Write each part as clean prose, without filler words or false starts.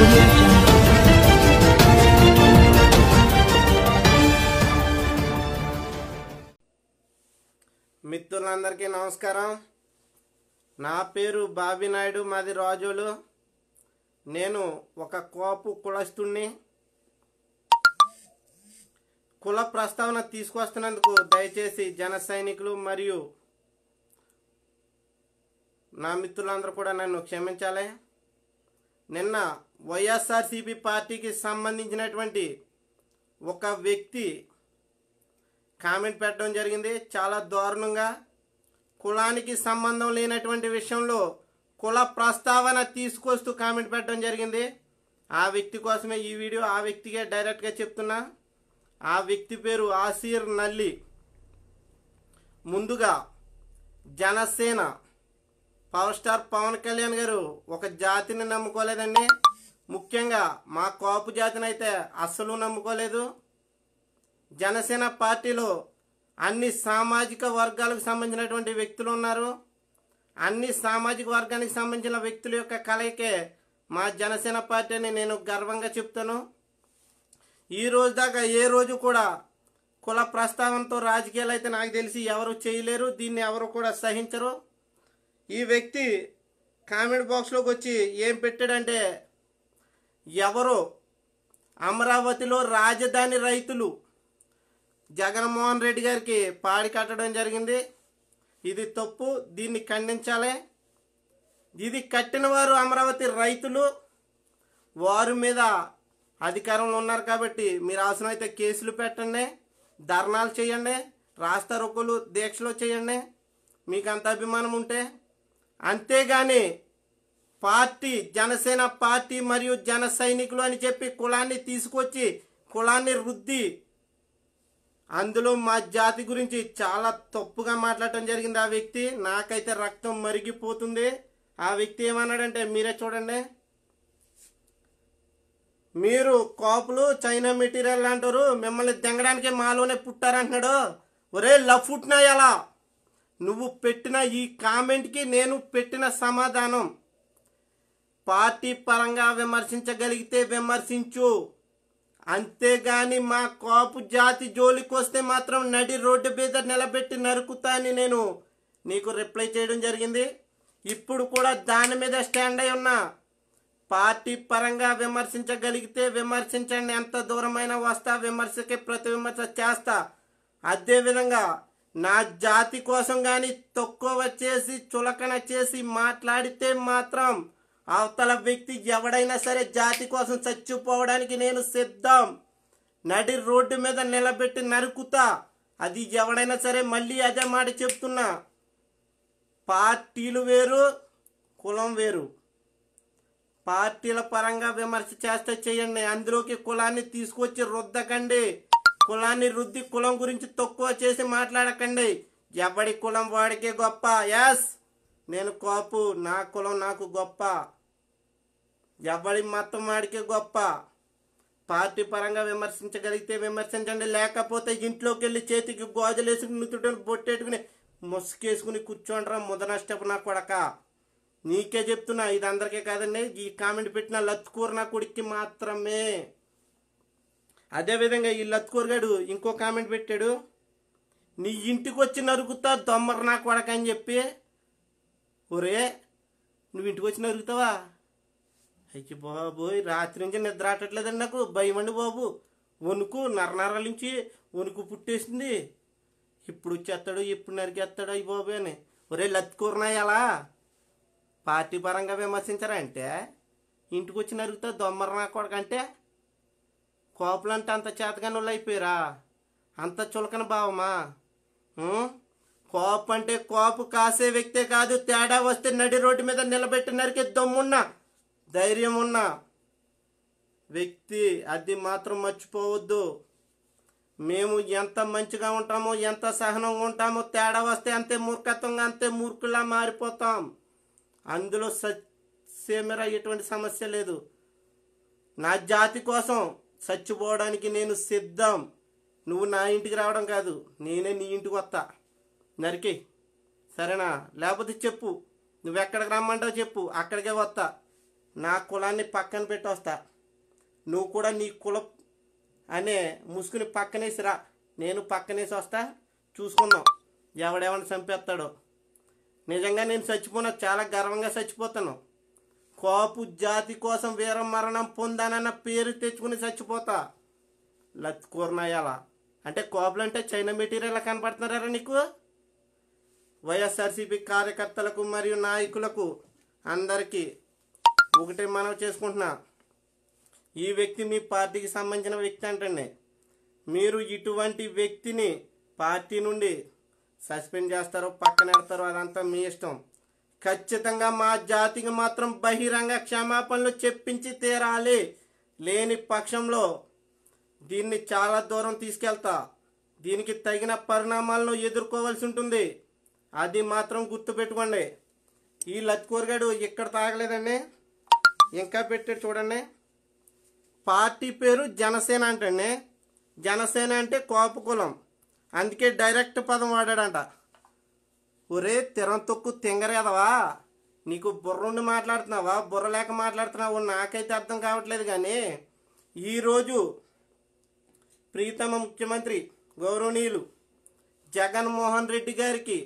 audio jungle. మిత్రులందరికీ నమస్కారం. నా పేరు బాబీ నాయుడు, మాది రాజోలు. నేను ఒక కోపు కులస్తుణ్ణి. కుల ప్రస్తావన తీసుకొస్తున్నందుకు దయచేసి జన సైనికులు మరియు నా మిత్రులందరూ కూడా నన్ను క్షమించాలి. నిన్న వైఎస్ఆర్సీపీ పార్టీకి సంబంధించినటువంటి ఒక వ్యక్తి కామెంట్ పెట్టడం జరిగింది. చాలా దారుణంగా కులానికి సంబంధం లేనటువంటి విషయంలో కుల ప్రస్తావన తీసుకొస్తూ కామెంట్ పెట్టడం జరిగింది. ఆ వ్యక్తి కోసమే ఈ వీడియో. ఆ వ్యక్తికే డైరెక్ట్గా చెప్తున్నా. ఆ వ్యక్తి పేరు ఆసిర్ నల్లి. ముందుగా జనసేన పవర్ స్టార్ పవన్ కళ్యాణ్ గారు ఒక జాతిని నమ్ముకోలేదండి. ముఖ్యంగా మా కాపు జాతిని అయితే అస్సలు నమ్ముకోలేదు. జనసేన పార్టీలో అన్ని సామాజిక వర్గాలకు సంబంధించినటువంటి వ్యక్తులు ఉన్నారు. అన్ని సామాజిక వర్గానికి సంబంధించిన వ్యక్తుల యొక్క కలయికే మా జనసేన పార్టీ అని నేను గర్వంగా చెప్తాను. ఈ రోజు దాకా ఏ రోజు కూడా కుల ప్రస్తావనతో రాజకీయాలు అయితే నాకు తెలిసి ఎవరు చేయలేరు. దీన్ని ఎవరు కూడా సహించరు. ఈ వ్యక్తి కామెంట్ బాక్స్లోకి వచ్చి ఏం పెట్టాడంటే, ఎవరో అమరావతిలో రాజధాని రైతులు జగన్మోహన్ రెడ్డి గారికి పాడి కట్టడం జరిగింది. ఇది తప్పు, దీన్ని ఖండించాలి. ఇది కట్టిన వారు అమరావతి రైతులు. వారి మీద అధికారంలో ఉన్నారు కాబట్టి మీరు అవసరమైతే కేసులు పెట్టండి, ధర్నాలు చేయండి, రాస్తా రోకోలు దీక్షలు చేయండి, మీకు అంత అభిమానం ఉంటే. అంతేగాని పార్టీ జనసేన పార్టీ మరియు జన సైనికులు అని చెప్పి కులాన్ని తీసుకొచ్చి కులాన్ని రుద్ది అందులో మా జాతి గురించి చాలా తప్పుగా మాట్లాడటం జరిగింది. ఆ వ్యక్తి నాకైతే రక్తం మరిగిపోతుంది. ఆ వ్యక్తి ఏమన్నాడంటే మీరే చూడండి. మీరు కాపులు చైనా మెటీరియల్ అంటారు, మిమ్మల్ని దెంగడానికి మాలోనే పుట్టారంటున్నాడు. ఒరే లఫుట్నా, ఎలా నువ్వు పెట్టిన ఈ కామెంట్కి నేను పెట్టిన సమాధానం, పార్టీ పరంగా విమర్శించగలిగితే విమర్శించు, అంతేగాని మా కాపు జాతి జోలికి వస్తే మాత్రం నడి రోడ్డు మీద నిలబెట్టి నరుకుతా అని నేను నీకు రిప్లై చేయడం జరిగింది. ఇప్పుడు కూడా దాని మీద స్టాండ్ అయి ఉన్నా. పార్టీ పరంగా విమర్శించగలిగితే విమర్శించండి, ఎంత దూరమైనా వస్తా, విమర్శకి ప్రతి విమర్శ చేస్తా. అదేవిధంగా నా జాతి కోసం కానీ తక్కువ చేసి చులకన చేసి మాట్లాడితే మాత్రం అవతల వ్యక్తి ఎవడైనా సరే జాతి కోసం చచ్చిపోవడానికి నేను సిద్ధం. నడి రోడ్డు మీద నిలబెట్టి నరుకుతా. అది ఎవడైనా సరే. మళ్ళీ అదే మాట చెప్తున్నా. పార్టీలు వేరు, కులం వేరు. పార్టీల పరంగా విమర్శ చేస్తే చేయండి, అందులోకి కులాన్ని తీసుకొచ్చి రుద్దకండి. కులాన్ని రుద్ది కులం గురించి తక్కువ చేసి మాట్లాడకండి. ఎవడి కులం వాడికే గొప్ప. ఎస్, నేను కాపు, నా కులం నాకు గొప్ప. ఎవడి మతం వాడికే గొప్ప. పార్టీ పరంగా విమర్శించగలిగితే విమర్శించండి, లేకపోతే ఇంట్లోకి వెళ్ళి చేతికి గోజలు వేసుకుని నుతుటని బొట్టేట్టుకుని ముసుకేసుకుని కూర్చోండ్రా ముదనష్టపు నా కొడక. నీకే చెప్తున్నా, ఇది అందరికీ కాదండి. ఈ కామెంట్ పెట్టిన లత్కూర్ నా కొడుక్కి మాత్రమే. అదేవిధంగా ఈ లత్కూర్ గాడు ఇంకో కామెంట్ పెట్టాడు, నీ ఇంటికి వచ్చి నరుకుతా దొమ్మర నా కొడక అని చెప్పి. ఒరే, నువ్వు ఇంటికి వచ్చి నరుకుతావా? అయ్యి బాబోయ్, రాత్రి నుంచి నిద్ర ఆటట్లేదండి నాకు. భయం అండి బాబు. వణుకు నరనరాల నుంచి వణుకు పుట్టేసింది. ఇప్పుడు వచ్చేస్తాడు, ఇప్పుడు నరికేస్తాడు అయ్యి బాబు అని. ఒరే లత్కూరనా, ఎలా పార్టీ పరంగా విమర్శించరా అంటే ఇంటికి వచ్చి నరుగుతా దొమ్మర నా కొడక అంటే కోపులంటే అంత చేతగాని వాళ్ళు అయిపోయారా? అంత చులకన భావమా? కోపు అంటే కోపు కాసే వ్యక్తే కాదు, తేడా వస్తే నడి రోడ్డు మీద నిలబెట్టి నరికే దమ్మున్నా ధైర్యం ఉన్న వ్యక్తి. అది మాత్రం మర్చిపోవద్దు. మేము ఎంత మంచిగా ఉంటామో, ఎంత సహనంగా ఉంటామో, తేడా వస్తే అంతే మూర్ఖత్వంగా, అంతే మూర్ఖులా మారిపోతాం. అందులో సత్యమేరా ఎటువంటి సమస్య లేదు. నా జాతి కోసం చచ్చిపోవడానికి నేను సిద్ధం. నువ్వు నా ఇంటికి రావడం కాదు, నేనే నీ ఇంటికి వస్తా. నరికి సరేనా? లేకపోతే చెప్పు, నువ్వు ఎక్కడికి రమ్మంటావు చెప్పు, అక్కడికే వస్తా. నా కులాన్ని పక్కన పెట్టి వస్తా, నువ్వు కూడా నీ కులం అనే ముసుగుని పక్కనేసిరా, నేను పక్కనేసి వస్తా, చూసుకుందాం ఎవడెవరిని చంపేస్తాడో. నిజంగా నేను చచ్చిపోయినా చాలా గర్వంగా చచ్చిపోతాను. కాపు జాతి కోసం వీర మరణం పొందానన్న పేరు తెచ్చుకుని చచ్చిపోతా. లత్కూర్నాయాల అంటే కాపులు అంటే చైనా మెటీరియల్ కనపడుతున్నారా నీకు? వైఎస్ఆర్సీపీ కార్యకర్తలకు మరియు నాయకులకు అందరికీ ఒకటే మనవి చేసుకుంటున్నా, ఈ వ్యక్తి మీ పార్టీకి సంబంధించిన వ్యక్తి అంటండి. మీరు ఇటువంటి వ్యక్తిని పార్టీ నుండి సస్పెండ్ చేస్తారో పక్కన పెడతారో అదంతా మీ ఇష్టం. ఖచ్చితంగా మా జాతికి మాత్రం బహిరంగ క్షమాపణలు చెప్పించి తీరాలి. లేని పక్షంలో దీన్ని చాలా దూరం తీసుకెళ్తా, దీనికి తగిన పరిణామాలను ఎదుర్కోవాల్సి ఉంటుంది. అది మాత్రం గుర్తుపెట్టుకోండి. ఈ లత్కూరగాడు ఇక్కడ తాగలేదండి, ఇంకా పెట్టాడు చూడండి. పార్టీ పేరు జనసేన అంటండి. జనసేన అంటే కాపు కులం, అందుకే డైరెక్ట్ పదం వాడాడంట. ఒరే తిరం తొక్కు తింగరేదవా, నీకు బుర్రుండి మాట్లాడుతున్నావా బుర్ర లేక మాట్లాడుతున్నావు నాకైతే అర్థం కావట్లేదు. కానీ ఈరోజు ప్రీతమ ముఖ్యమంత్రి గౌరవనీయులు జగన్మోహన్ రెడ్డి గారికి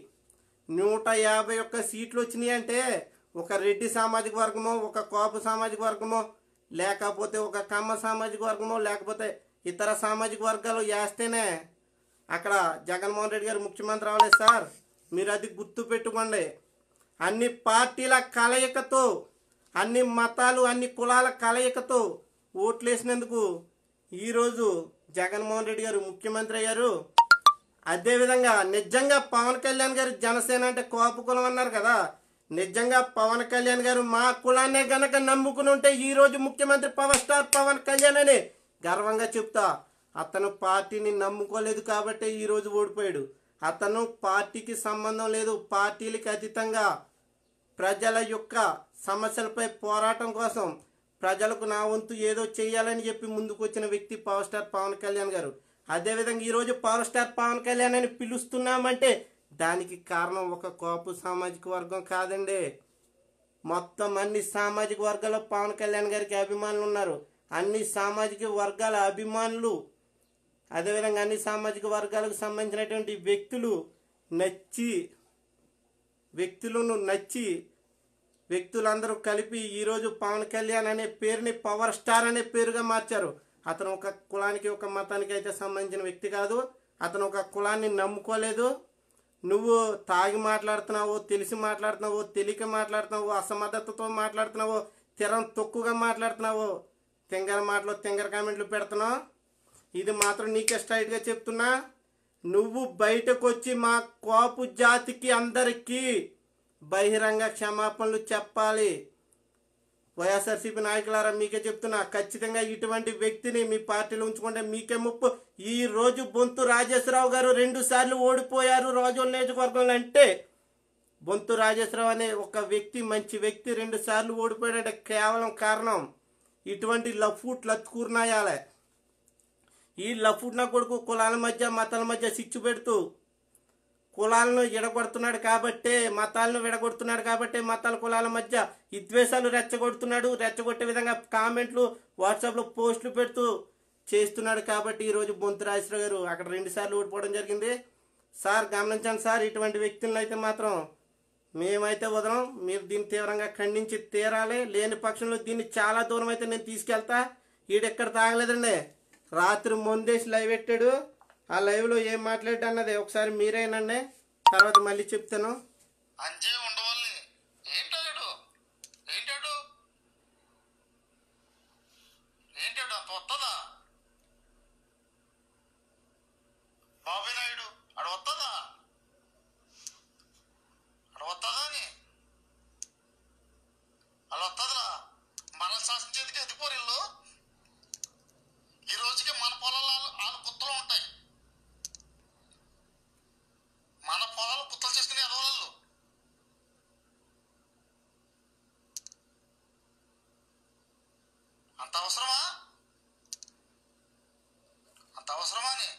151 సీట్లు వచ్చినాయి అంటే ఒక రెడ్డి సామాజిక వర్గమో, ఒక కాపు సామాజిక వర్గమో, లేకపోతే ఒక కమ్మ సామాజిక వర్గమో, లేకపోతే ఇతర సామాజిక వర్గాలు వేస్తేనే అక్కడ జగన్మోహన్ రెడ్డి గారు ముఖ్యమంత్రి అవ్వలేదు సార్. మీరు అది గుర్తు పెట్టుకోండి. అన్ని పార్టీల కలయికతో, అన్ని మతాలు అన్ని కులాల కలయికతో ఓట్లేసినందుకు ఈరోజు జగన్మోహన్ రెడ్డి గారు ముఖ్యమంత్రి అయ్యారు. అదేవిధంగా నిజంగా పవన్ కళ్యాణ్ గారు జనసేన అంటే కాపు కులం అన్నారు కదా, నిజంగా పవన్ కళ్యాణ్ గారు మా కులాన్నే గనక నమ్ముకుని ఉంటే ఈరోజు ముఖ్యమంత్రి పవర్ స్టార్ పవన్ కళ్యాణ్ అని గర్వంగా చెప్తా. అతను పార్టీని నమ్ముకోలేదు కాబట్టి ఈరోజు ఓడిపోయాడు. అతను పార్టీకి సంబంధం లేదు, పార్టీలకి అతీతంగా ప్రజల యొక్క సమస్యలపై పోరాటం కోసం ప్రజలకు నా వంతు ఏదో చేయాలని చెప్పి ముందుకు వచ్చిన వ్యక్తి పవర్ స్టార్ పవన్ కళ్యాణ్ గారు. అదేవిధంగా ఈరోజు పవర్ స్టార్ పవన్ కళ్యాణ్ అని పిలుస్తున్నామంటే దానికి కారణం ఒక కాపు సామాజిక వర్గం కాదండి. మొత్తం అన్ని సామాజిక వర్గాల్లో పవన్ కళ్యాణ్ గారికి అభిమానులు ఉన్నారు. అన్ని సామాజిక వర్గాల అభిమానులు, అదేవిధంగా అన్ని సామాజిక వర్గాలకు సంబంధించినటువంటి వ్యక్తులందరూ కలిపి ఈరోజు పవన్ కళ్యాణ్ అనే పేరుని పవర్ స్టార్ అనే పేరుగా మార్చారు. అతను ఒక కులానికి ఒక మతానికి అయితే సంబంధించిన వ్యక్తి కాదు. అతను ఒక కులాన్ని నమ్ముకోలేదు. నువ్వు తాగి మాట్లాడుతున్నావో, తెలిసి మాట్లాడుతున్నావో, తెలియక మాట్లాడుతున్నావో, అసమర్థతతో మాట్లాడుతున్నావో, తిరం తొక్కుగా మాట్లాడుతున్నావో, తింగర మాటలు తింగర కామెంట్లు పెడుతున్నావు. ఇది మాత్రం నీకే స్ట్రైట్గా చెప్తున్నా. నువ్వు బయటకు వచ్చి మా కాపు జాతికి అందరికీ బహిరంగ క్షమాపణలు చెప్పాలి. వైఎస్ఆర్సీపీ నాయకులారా మీకే చెప్తున్నా, ఖచ్చితంగా ఇటువంటి వ్యక్తిని మీ పార్టీలో ఉంచుకుంటే మీకే ముప్పు. ఈ రోజు బొంతు రాజేశ్వరరావు గారు 2 సార్లు ఓడిపోయారు రాజోల్ నియోజకవర్గంలో. అంటే బొంతు రాజేశ్వరరావు అనే ఒక వ్యక్తి, మంచి వ్యక్తి 2 సార్లు ఓడిపోయాడంటే కేవలం కారణం ఇటువంటి లత్కూర్నాయాలే. ఈ లఫూట్న కొడుకు కులాల మధ్య మతాల మధ్య చిచ్చు పెడుతూ కులాలను ఎడగొడుతున్నాడు కాబట్టే, మతాలను విడగొడుతున్నాడు కాబట్టే మతాల కులాల మధ్య విద్వేషాలు రెచ్చగొడుతున్నాడు. రెచ్చగొట్టే విధంగా కామెంట్లు వాట్సాప్లో పోస్టులు పెడుతూ చేస్తున్నాడు కాబట్టి ఈరోజు బొంతు రాజేశ్వరరావు గారు అక్కడ 2 సార్లు ఓడిపోవడం జరిగింది. సార్ గమనించండి సార్, ఇటువంటి వ్యక్తులను అయితే మాత్రం మేమైతే వదలం. మీరు దీన్ని తీవ్రంగా ఖండించి తీరాలి. లేని పక్షంలో దీన్ని చాలా దూరం అయితే నేను తీసుకెళ్తా. ఈడెక్కడ తాగలేదండి, రాత్రి ముందేసి లైవ్ పెట్టాడు. ఆ లైవ్లో ఏం మాట్లాడా అన్నది ఒకసారి మీరేనండి, తర్వాత మళ్ళీ చెప్తాను. అంజే ఉండవాలి ఏంటాడు ఏంటాడు ఏంటాడు అంత వస్తుందా బాబీ నాయుడు అడ వస్తుందా అని అలా వస్తుందా? మన శాసించేందుకు ఎదిపోరు ఇల్లు. ఈ రోజుకి మన పొలాలు వాళ్ళ గుత్తలు ఉంటాయి. మన పొలాలు గుత్తలు చేసుకునే ఎదవలళ్ళు. అంత అవసరమా? అంత అవసరమా అని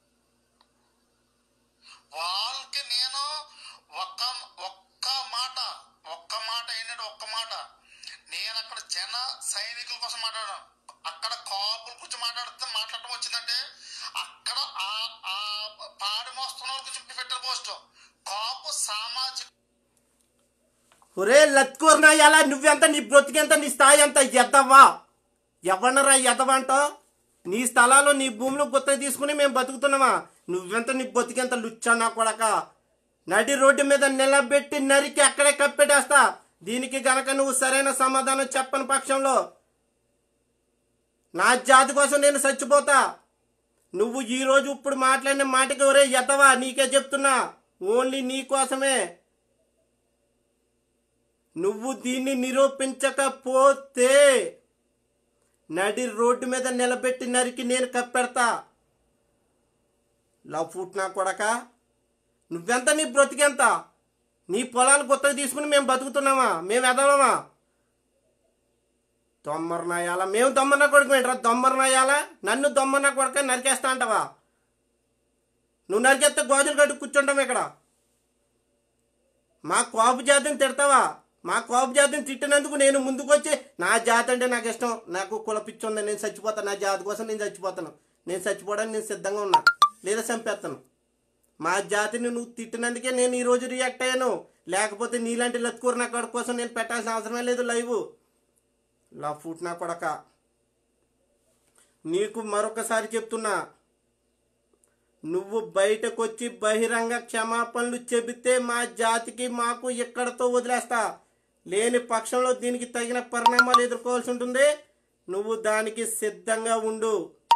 వాళ్ళకి నేను ఒక్క మాట ఏంటంటే ఒక్క మాట నేను అక్కడ సైనికుల కోసం మాట్లాడాను. అక్కడ కాపుల గురించి మాట్లాడటం వచ్చిందంటే అక్కడ ఆ పాడి మోస్తున్న వాళ్ళ గురించి పెట్టిన పోస్ట్ కాపు సామాజిక. ఒరే లత్కూర్నాయాలా, నువ్వెంత, నీ బ్రతికెంత, నీ స్థాయి ఎంత? ఎద్దవా ఎవరినరా ఎదవంటో? నీ స్థలాలు నీ భూములు గుత్త తీసుకుని మేము బతుకుతున్నామా? నువ్వెంత, నీ బతికెంత? లుచ్చా నా కొడక. నడి రోడ్డు మీద నిలబెట్టి నరికి అక్కడే కప్పెట్టేస్తా. దీనికి గనక నువ్వు సరైన సమాధానం చెప్పని పక్షంలో నా జాతి కోసం నేను చచ్చిపోతా. నువ్వు ఈరోజు ఇప్పుడు మాట్లాడిన మాటకి ఒరే ఎదవా, నీకే చెప్తున్నా, ఓన్లీ నీ కోసమే. నువ్వు దీన్ని నిరూపించకపోతే నడి రోడ్డు మీద నిలబెట్టి నరికి నేను కప్పెడతా. లవ్ ఫుట్ నా కొడక. నువ్వెంత, నీ బ్రతికెంత? నీ పొలాలు కొత్తగా తీసుకుని మేము బతుకుతున్నామా? మేము ఎదవమా? దొమ్మరనాయాల, మేము దొమ్మరన కొడుకు ఏంట్రా? దొమ్మరనాయాల, నన్ను దొమ్మరన కొడక నరికేస్తా అంటావా? నువ్వు నరికేస్తే గోజులు కట్టు కూర్చుంటాం ఇక్కడ. మా కోపు జాతిని తిడతావా? మా కోపు జాతిని తిట్టినందుకు నేను ముందుకు వచ్చి నా జాతి అంటే నాకు ఇష్టం, నాకు కులపిచ్చి ఉంది, నేను చచ్చిపోతాను, నా జాతి కోసం నేను చచ్చిపోతాను, నేను చచ్చిపోవడానికి నేను సిద్ధంగా ఉన్నా, లేదా చంపేస్తాను. మా జాతిని నువ్వు తిట్టినందుకే నేను ఈరోజు రియాక్ట్ అయ్యాను. లేకపోతే నీలాంటి లత్కూరు నా కొడుకు కోసం నేను పెట్టాల్సిన అవసరమే లేదు లైవ్. లవ్ ఫుట్ నా కొడక. నీకు మరొకసారి చెప్తున్నా, నువ్వు బయటకు వచ్చి బహిరంగ క్షమాపణలు చెబితే మా జాతికి మాకు ఇక్కడతో వదిలేస్తా. లేని పక్షంలో దీనికి తగిన పరిణామాలు ఎదుర్కోవాల్సి ఉంటుంది. నువ్వు దానికి సిద్ధంగా ఉండు.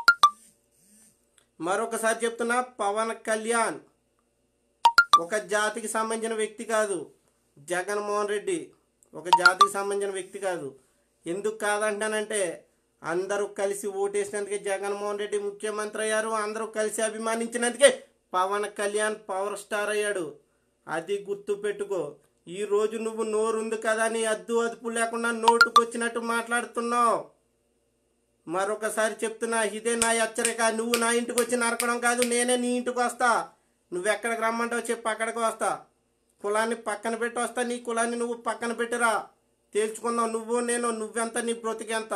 మరొకసారి చెప్తున్నా, పవన్ కళ్యాణ్ ఒక జాతికి సంబంధించిన వ్యక్తి కాదు. జగన్మోహన్ రెడ్డి ఒక జాతికి సంబంధించిన వ్యక్తి కాదు. ఎందుకు కాదంటానంటే అందరూ కలిసి ఓటేసినందుకే జగన్మోహన్ రెడ్డి ముఖ్యమంత్రి అయ్యారు. అందరూ కలిసి అభిమానించినందుకే పవన్ కళ్యాణ్ పవర్ స్టార్ అయ్యాడు. అది గుర్తు పెట్టుకో. ఈరోజు నువ్వు నోరుంది కదా నీ అద్దు అదుపు లేకుండా నోటుకొచ్చినట్టు మాట్లాడుతున్నావు. మరొకసారి చెప్తున్నా, ఇదే నా హెచ్చరిక. నువ్వు నా ఇంటికి వచ్చి నరకడం కాదు, నేనే నీ ఇంటికి వస్తా. నువ్వు ఎక్కడికి రమ్మంటావు చెప్పు, అక్కడికి వస్తా. కులాన్ని పక్కన పెట్టి వస్తా, నీ కులాన్ని నువ్వు పక్కన పెట్టిరా, తేల్చుకుందాం. నువ్వు నేను, నువ్వెంత, నీ బ్రతికెంత?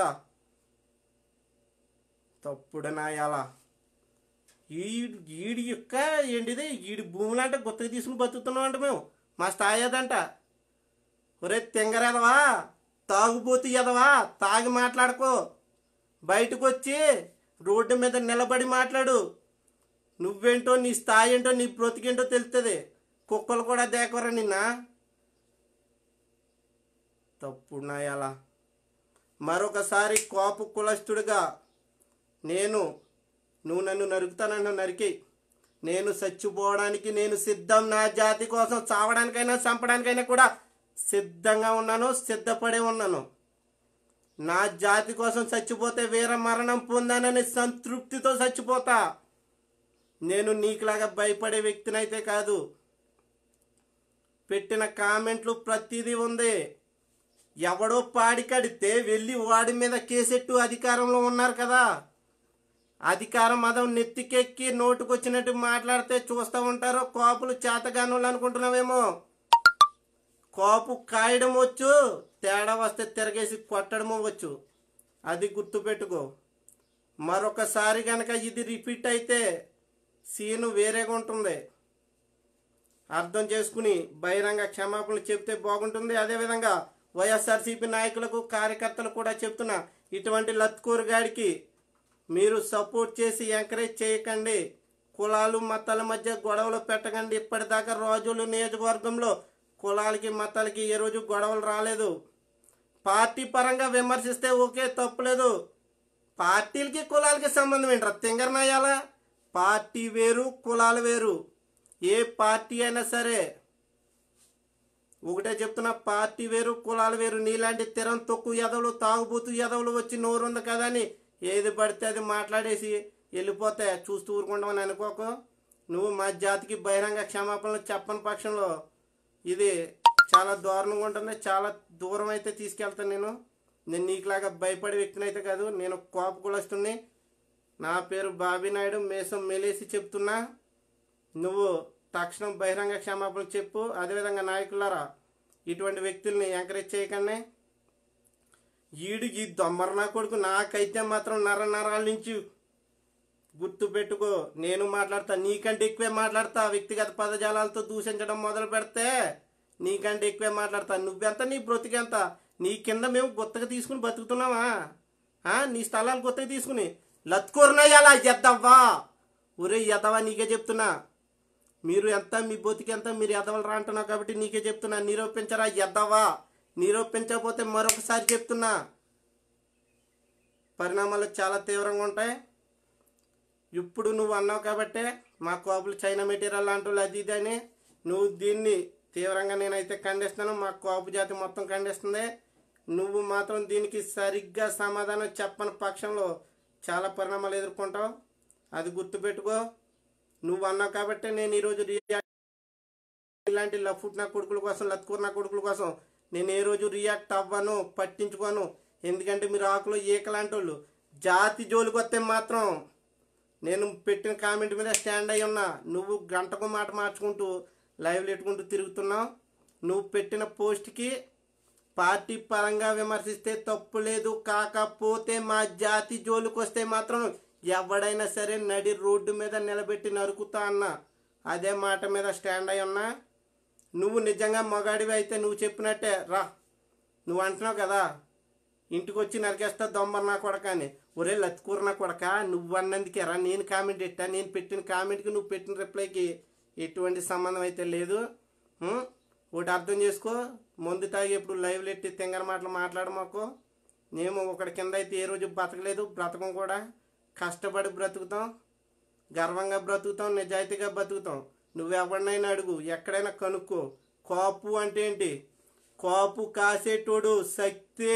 తప్పుడు నాయాలా. ఈడి యొక్క ఏంటిది, ఈడి భూములంటే గుత్తకి తీసుకుని బతుకుతున్నాం అంట మేము. మా స్థాయి అదంట. ఒరే తెంగరెదవా, తాగుబోతు ఎదవా, తాగి మాట్లాడుకో. బయటకు వచ్చి రోడ్డు మీద నిలబడి మాట్లాడు. నువ్వేంటో, నీ స్థాయి ఏంటో, నీ బ్రతికేంటో తెలుస్తుంది. కుక్కలు కూడా దేకవరా నిన్న. తప్పుడు నాయాలా. మరొకసారి కోపు కులస్తుడిగా నువ్వు నన్ను నరుకుతానంటూ నరికి, నేను చచ్చిపోవడానికి నేను సిద్ధం. నా జాతి కోసం చావడానికైనా చంపడానికైనా కూడా సిద్ధంగా ఉన్నాను, సిద్ధపడే ఉన్నాను. నా జాతి కోసం చచ్చిపోతే వీర మరణం పొందానని సంతృప్తితో చచ్చిపోతా. నేను నీకులాగా భయపడే వ్యక్తినైతే కాదు. పెట్టిన కామెంట్లు ప్రతిదీ ఉంది. ఎవడో పాడి కడితే వెళ్ళి వాడి మీద కేసెట్టు అధికారంలో ఉన్నారు కదా. అధికారం మదం నెత్తికెక్కి నోటుకొచ్చినట్టు మాట్లాడితే చూస్తూ ఉంటారో. కోపులు చేతగానులు అనుకుంటున్నావేమో. కోపు కాయడం వచ్చు, తేడా వస్తే తిరగేసి కొట్టడము వచ్చు. అది గుర్తుపెట్టుకో. మరొకసారి కనుక ఇది రిపీట్ అయితే సీను వేరేగా ఉంటుంది. అర్థం చేసుకుని బహిరంగ క్షమాపణలు చెప్తే బాగుంటుంది. అదేవిధంగా వైఎస్ఆర్సీపీ నాయకులకు, కార్యకర్తలు కూడా చెప్తున్నా, ఇటువంటి లత్కూరు గాడికి మీరు సపోర్ట్ చేసి ఎంకరేజ్ చేయకండి. కులాలు మతాల మధ్య గొడవలు పెట్టకండి. ఇప్పటిదాకా రాజులు నియోజకవర్గంలో కులాలకి మతాలకి ఏ రోజు గొడవలు రాలేదు. పార్టీ పరంగా విమర్శిస్తే ఓకే, తప్పులేదు. పార్టీలకి కులాలకి సంబంధం ఏంట్రా తింగరనాయాలా? పార్టీ వేరు, కులాలు వేరు. ఏ పార్టీ అయినా సరే ఒకటే చెప్తున్నా, పార్టీ వేరు, కులాలు వేరు. నీలాంటి తిరం తొక్కు ఎదవలు, తాగుబోతు ఎదవలు వచ్చి నోరుంది కదా అని ఏది పడితే అది మాట్లాడేసి వెళ్ళిపోతే చూస్తూ ఊరుకుంటామని అనుకోకు. నువ్వు మా జాతికి బహిరంగ క్షమాపణలు చెప్పని పక్షంలో ఇది చాలా దారుణంగా ఉంటుంది. చాలా దూరం అయితే తీసుకెళ్తాను. నేను నీకులాగా భయపడే వ్యక్తిని అయితే కాదు. నేను కోప కులస్తుని. నా పేరు బాబీ నాయుడు. మేసం మెలేసి చెప్తున్నా, నువ్వు తక్షణం బహిరంగ క్షమాపణలు చెప్పు. అదేవిధంగా నాయకులారా, ఇటువంటి వ్యక్తుల్ని ఎంకరేజ్ చేయకండి. ఈడు ఈ దొమ్మర నా కొడుకు నాకైతే మాత్రం నరాల నుంచి గుర్తు పెట్టుకో. నేను మాట్లాడతా, నీకంటే ఎక్కువే మాట్లాడతా. వ్యక్తిగత పదజాలాలతో దూషించడం మొదలు పెడితే నీకంటే ఎక్కువే మాట్లాడతా. నువ్వెంత, నీ బ్రతికెంత? నీ కింద మేము గుత్తగా తీసుకుని బతుకుతున్నావా? నీ స్థలాలు గుత్తగా తీసుకుని లత్కూరనయ్యాలా ఎద్దవ్వా? ఒరే ఎదవా, నీకే చెప్తున్నా. మీరు ఎంత, మీ బతికెంత, మీరు ఎదవలు రా అంటున్నావు కాబట్టి నీకే చెప్తున్నా. నిరూపించరా ఎద్దవ్వా? నిరూపించకపోతే మరొకసారి చెప్తున్నా, పరిణామాలు చాలా తీవ్రంగా ఉంటాయి. ఇప్పుడు నువ్వు అన్నావు కాబట్టే మా కోపులు చైనా మెటీరియల్ అంటూ అది ఇది అని నువ్వు దీన్ని తీవ్రంగా నేనైతే ఖండిస్తున్నాను. మా కోపు జాతి మొత్తం ఖండిస్తుంది. నువ్వు మాత్రం దీనికి సరిగ్గా సమాధానం చెప్పని పక్షంలో చాలా పరిణామాలు ఎదుర్కొంటావు. అది గుర్తుపెట్టుకో. నువ్వు అన్నావు కాబట్టే నేను ఈరోజు ఇలాంటి లఫుట్ నా కొడుకుల కోసం, లత్కూర్ నా కొడుకుల కోసం నేను ఏ రోజు రియాక్ట్ అవ్వను, పట్టించుకోను. ఎందుకంటే మీరు ఆకులో ఏకలాంటి వాళ్ళు. జాతి జోలికి వస్తే మాత్రం నేను పెట్టిన కామెంట్ మీద స్టాండ్ అయి ఉన్నా. నువ్వు గంటకు మాట మార్చుకుంటూ లైవ్లు పెట్టుకుంటూ తిరుగుతున్నావు. నువ్వు పెట్టిన పోస్ట్కి పార్టీ పరంగా విమర్శిస్తే తప్పు లేదు. కాకపోతే మా జాతి జోలికి వస్తే మాత్రం ఎవడైనా సరే నడి రోడ్డు మీద నిలబెట్టి నరుకుతా అన్నా. అదే మాట మీద స్టాండ్ అయి ఉన్నా. నువ్వు నిజంగా మగాడివి అయితే నువ్వు చెప్పినట్టే రా. నువ్వు అంటున్నావు కదా ఇంటికి వచ్చి నరికేస్తా దొంబర్ నా కొడక అని. ఒరే లత్కూర నా కొడక, నువ్వు అన్నందుకే రా నేను కామెంట్ పెట్టా. నేను పెట్టిన కామెంట్కి నువ్వు పెట్టిన రిప్లైకి ఎటువంటి సంబంధం అయితే లేదు. ఒకటి అర్థం చేసుకో. మందు తాగి ఎప్పుడు లైవ్లు ఎట్టి తెంగర మాటలు మాట్లాడమాకు. మేము ఒకటి కింద అయితే ఏ రోజు బ్రతకలేదు, బ్రతకం కూడా. కష్టపడి బ్రతుకుతాం, గర్వంగా బ్రతుకుతాం, నిజాయితీగా బ్రతుకుతాం. నువ్వెవరినైనా అడుగు, ఎక్కడైనా కనుక్కో. కాపు అంటే ఏంటి? కాపు కాసేటోడు శక్తి.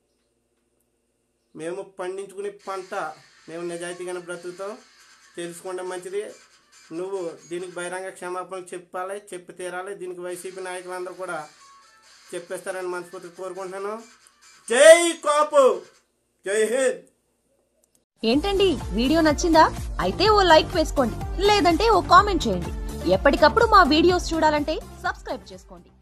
మేము పండించుకునే పంట. మేము నిజాయితీగానే బ్రతుకుతాం. తెలుసుకోవడం మంచిది. నువ్వు దీనికి బహిరంగ క్షమాపణలు చెప్పాలి, చెప్పి తీరాలి. దీనికి వైసీపీ నాయకులందరూ కూడా చెప్పేస్తారని మనస్ఫూర్తిగా కోరుకుంటున్నాను. జై కాపు, జై హింద్. ఏంటండి వీడియో నచ్చిందా? అయితే ఓ లైక్ వేసుకోండి, లేదంటే ఓ కామెంట్ చేయండి. ఎప్పటికప్పుడు మా వీడియోస్ చూడాలంటే సబ్స్క్రైబ్ చేసుకోండి.